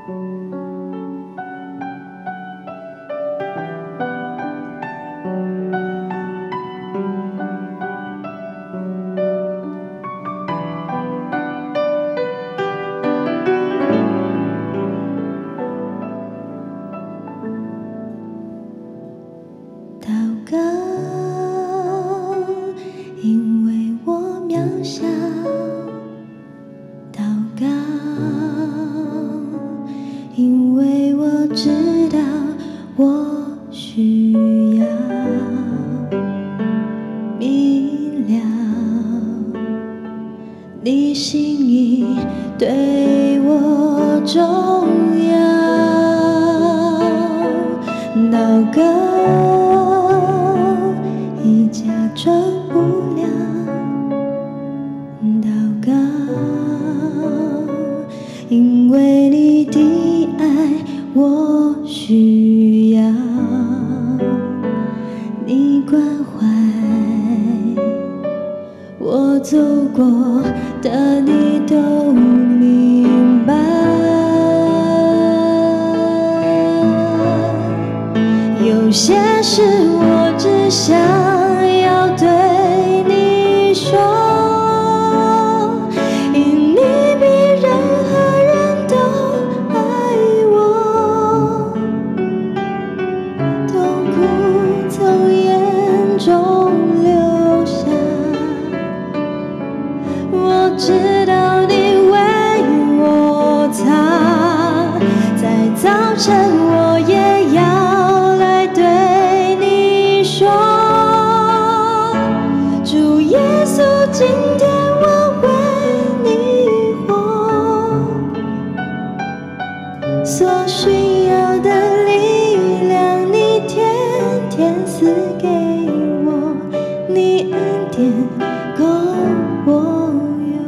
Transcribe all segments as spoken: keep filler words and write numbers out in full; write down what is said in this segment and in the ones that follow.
因为我渺小，祷告，因为我知道我需要明了你心意对我重要，祷告已假装不了，祷告，因为你的爱我需要，你关怀我走过的你都明白，有些事我只想要对你说，因你比任何人都爱我，痛苦从眼中流下，我知道你为我擦，在早晨我也要来对你说，主耶稣，今天我为你活，所需要的力量你天天赐给我，你恩典够我用。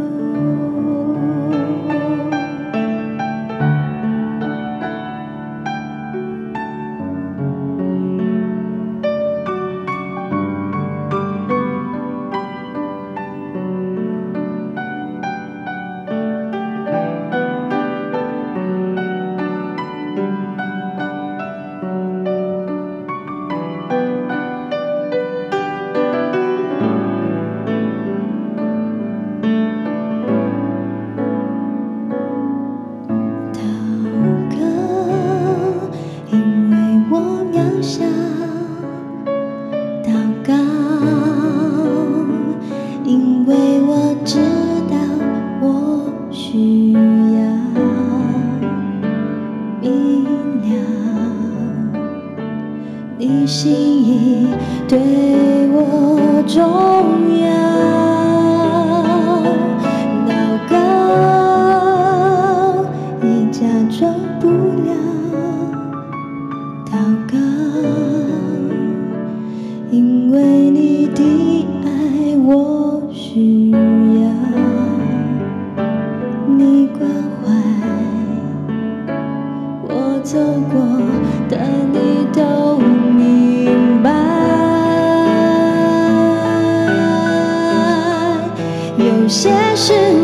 因为我知道我需要明了你心意对我重要，祷告已假装不了，祷告，因为你的爱我需要，你关怀我走过的你都明白，有些事